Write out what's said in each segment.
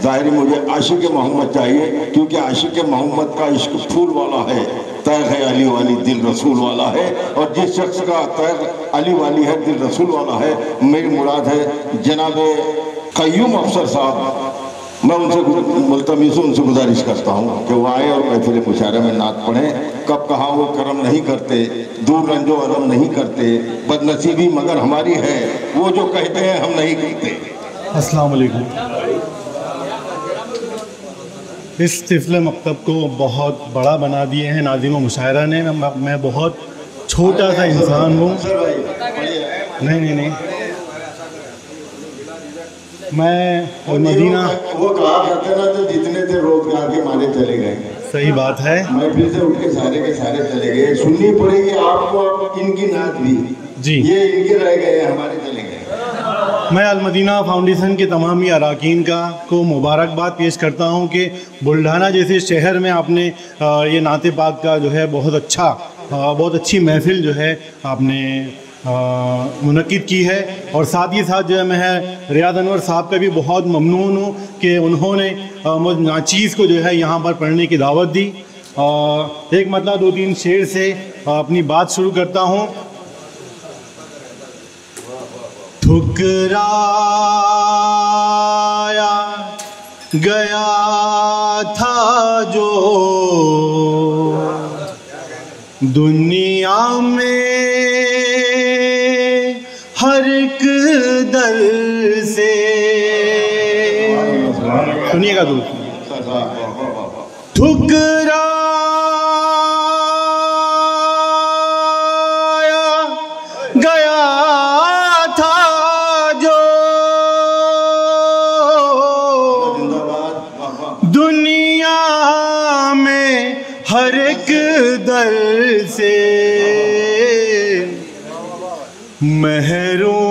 ज़ाहिर मुझे आशिक मोहम्मद चाहिए, क्योंकि आशिक मोहम्मद का इश्क फूल वाला है, तैर है अली वाली दिल रसूल वाला है। और जिस शख्स का तैर अली वाली है दिल रसूल वाला है, मेरी मुराद है जनाब क़य्यूम अफसर साहब। मैं उनसे मुल्तमिस उनसे गुजारिश करता हूँ कि वो आए और महफिल मुशायरा में नात पढ़ें। कब कहाँ वो करम नहीं करते, दूर रंजो अलम नहीं करते, बदनसीबी मगर हमारी है, वो जो कहते हैं हम नहीं कहते। अस्सलाम वालेकुम। इस तिफ़्ल मकतब को बहुत बड़ा बना दिए हैं नाज़िम व मुशायरा ने। मैं बहुत छोटा सा इंसान हूँ। नहीं, मैं मदीना वो कहा करते ना, तो जितने थे रोजगार के मारे चले गए। सही बात है। मैं फिर से उठ के सारे चले गए। सुननी पड़ेगी आपको अब इनकी नात भी जी, ये इनके रह गए, हमारे चले गए। मैं अल-मदीना फाउंडेशन के तमाम अरकान को मुबारकबाद पेश करता हूँ कि बुल्ढाना जैसे शहर में आपने ये नाते पाक का जो है बहुत अच्छी महफिल जो है आपने मुनक्किद की है। और साथ ही साथ जो है मैं रियाद अनवर साहब का भी बहुत ममनून हूँ कि उन्होंने मुझ नाचीज़ को जो है यहाँ पर पढ़ने की दावत दी। एक मतलब 2-3 शेर से अपनी बात शुरू करता हूँ। ठुकराया गया था जो दुनिया में हर एक दर से। सुनिएगा दोस्त, ठुकराया गया था जो दुनिया में हर एक दर से, महरूम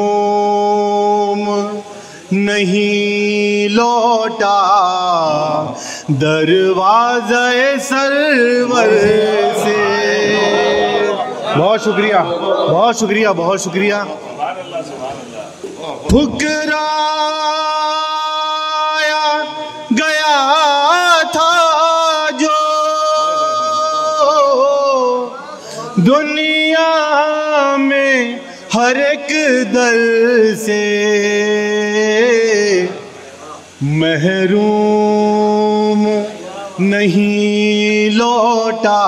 नहीं लौटा दरवाज़े सरवर से। बहुत शुक्रिया, बहुत शुक्रिया, बहुत शुक्रिया। ठुकराया गया था जो दुनिया में हर एक दर से, महरूम नहीं लौटा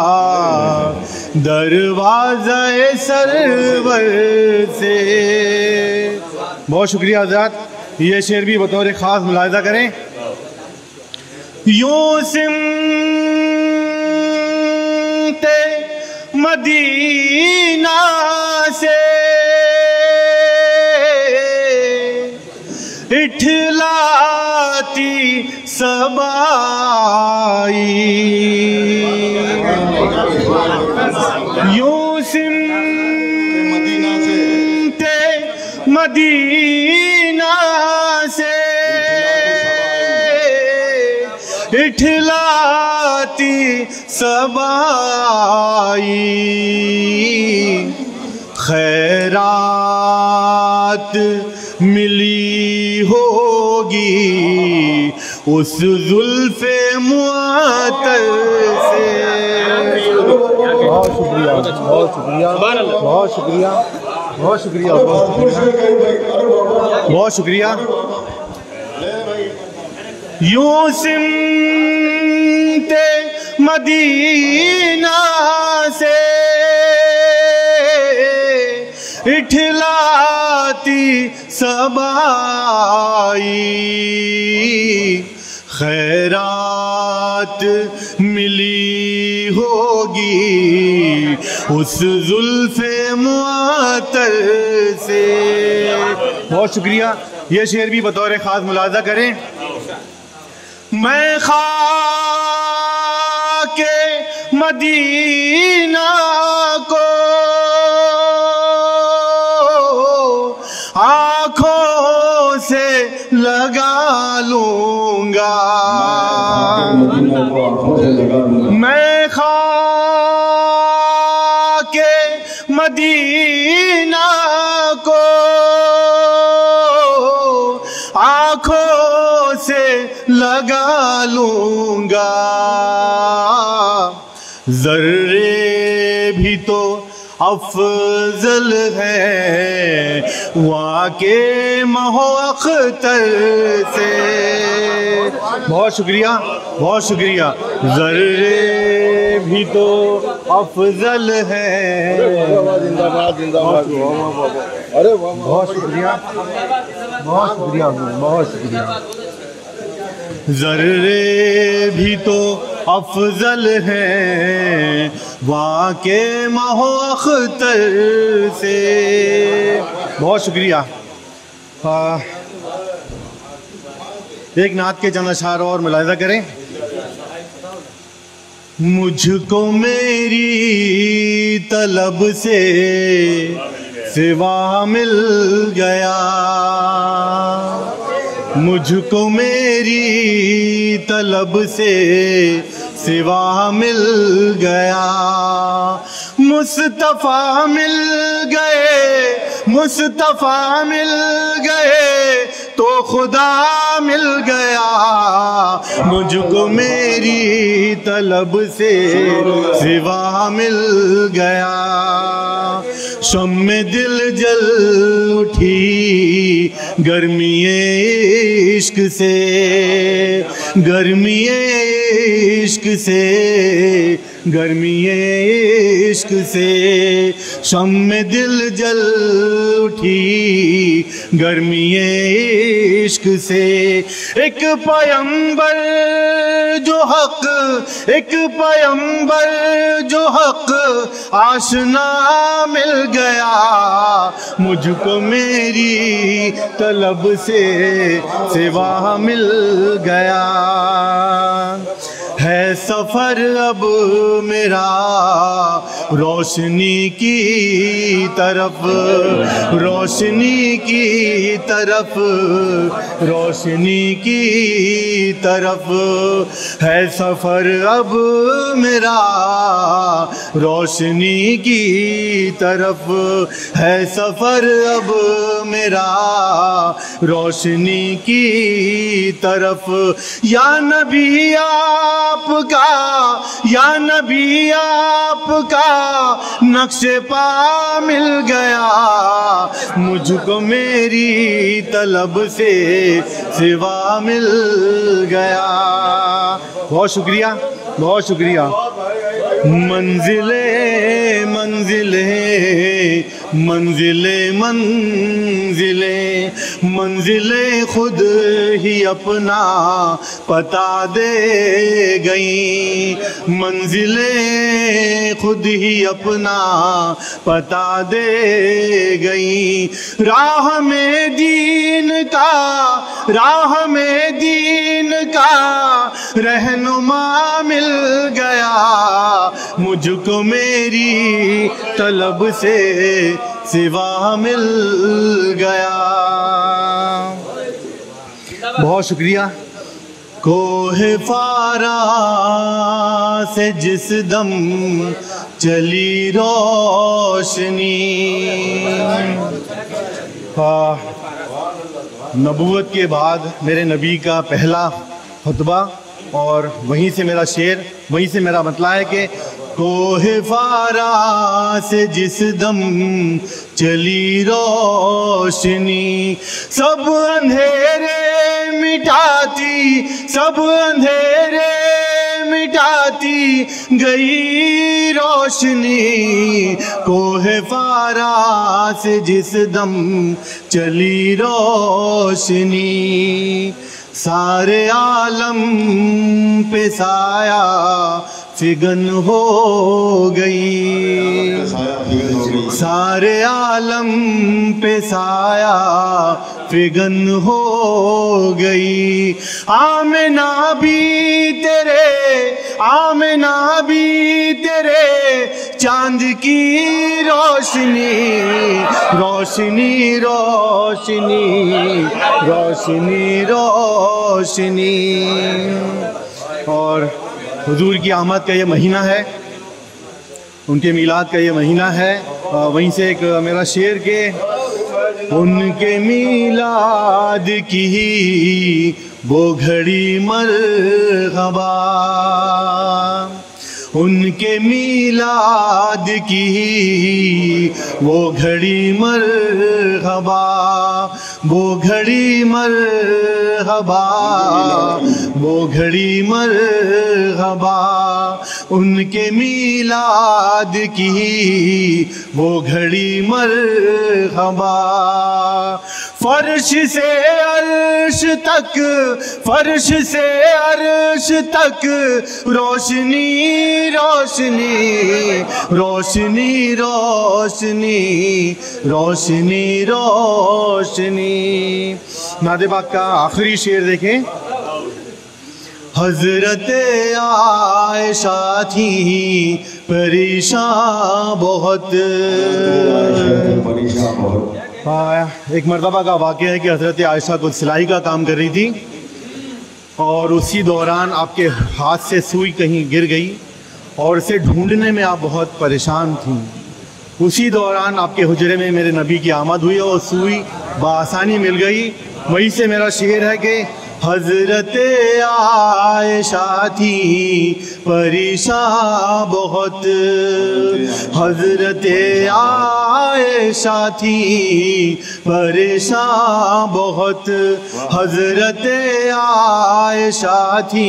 दरवाज़े सरवर से। बहुत शुक्रिया हज़रात। ये शेर भी बतौर ख़ास मुलाहिज़ा करें। यूं सिमते मदीना से इठलाती सबाई, यूं सिमते मदीना से इठलाती सबाई, खैरात मिली होगी उस जुल्फ़े मुअत्तर से। बहुत शुक्रिया, बहुत शुक्रिया, बहुत शुक्रिया, बहुत शुक्रिया, बहुत शुक्रिया। यूं सिमते मदीना से इठलाती सबाई, खैरात मिली होगी उस जुल्फ़े मुअत्तर से। बहुत शुक्रिया। ये शेर भी बतौर ख़ास मुलाज़ा करें। मैं ख़ाके मदीना को आँखों से लगा लूँगा, मैं ख़ाके मदीना को आँखों से लगा लूँगा, ज़र्रे भी तो अफजल है वाके महो अख्तर से। बहुत शुक्रिया, बहुत शुक्रिया। ज़र्रे भी तो अफजल है। जिंदाबाद जिंदाबाद। अरे वाह, बहुत शुक्रिया, बहुत शुक्रिया, बहुत शुक्रिया। ज़र्रे भी तो अफजल है वाके महो अख्तर से। बहुत शुक्रिया। एक नात के चंद अशार और मुलाहिज़ा करें। मुझको मेरी तलब से सिवा मिल गया, मुझको मेरी तलब से सिवा मिल गया। मुस्तफ़ा मिल गए, मुस्तफ़ा मिल गए तो खुदा मिल गया। मुझको मेरी तलब से सिवा मिल गया। शम्मे दिल जल उठी गर्मीए इश्क से, गर्मीए इश्क से, गर्मीए इश्क से। शम्मे दिल जल उठी गर्मीए इश्क से। एक पैगंबर जो हक, एक पैगंबर जो हक आशना मिल गया। मुझको मेरी तलब से सिवा मिल गया। है सफ़र अब मेरा रोशनी की तरफ, रोशनी की तरफ, रोशनी की तरफ। है सफ़र अब मेरा रोशनी की तरफ, है सफ़र अब मेरा रोशनी की तरफ। या नबी आपका, या नबी आपका नक्शे पा मिल गया। मुझको मेरी तलब से सिवा मिल गया। बहुत शुक्रिया, बहुत शुक्रिया। मंजिले मंजिले मंजिले मंजिले मंजिले खुद ही अपना पता दे गई। मंजिले खुद ही अपना पता दे गई। राह में दीन का, राह में दीन का रहनुमा मिल गया। मुझको मेरी तलब से सिवा मिल गया। बहुत शुक्रिया। कोहे फारा से जिस दम चली रोशनी, नबूवत के बाद मेरे नबी का पहला खुतबा और वहीं से मेरा शेर, वहीं से मेरा मतला है कि कोहे फारा से जिस दम चली रोशनी, सब अंधेरे मिटाती, सब अंधेरे मिटाती गई रोशनी। कोहे फारा से जिस दम चली रोशनी, सारे आलम पे साया फिगन हो गई। सारे आलम पे साया फिगन हो गई। आमिना भी तेरे, आमिना भी तेरे चांद की रोशनी, रोशनी रोशनी रोशनी रोशनी। और हुजूर की आमद का ये महीना है, उनके मिलाद का ये महीना है। वहीं से एक मेरा शेर के, उनके मिलाद की वो घड़ी मरहबा, उनके मीलाद की वो घड़ी मरहबा, वो घड़ी मरहबा, वो घड़ी मरहबा, उनके मीलाद की वो घड़ी मरहबा। फर्श से अर्श तक, फर्श से अर्श तक रोशनी रोशनी रोशनी रोशनी रोशनी रोशनी। नाते पाक का आखिरी शेर देखें। हजरत आयशा थी परेशान बहुत। एक मरतबा का वाक़या है कि हज़रत आयशा कुछ सिलाई का काम कर रही थी और उसी दौरान आपके हाथ से सुई कहीं गिर गई और इसे ढूंढने में आप बहुत परेशान थीं। उसी दौरान आपके हुजरे में मेरे नबी की आमद हुई और सुई बआसानी मिल गई। वहीं से मेरा शेर है कि हजरत आयशा थी परेशान बहुत, हजरत आयशा थी परेशान बहुत, हजरत आयशा थी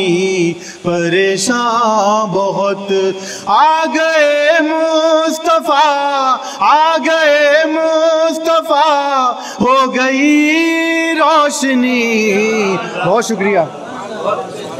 परेशान बहुत। आ गए मुस्तफ़ा, आ गए मुस्तफ़ा, हो गई रोशनी। बहुत शुक्रिया।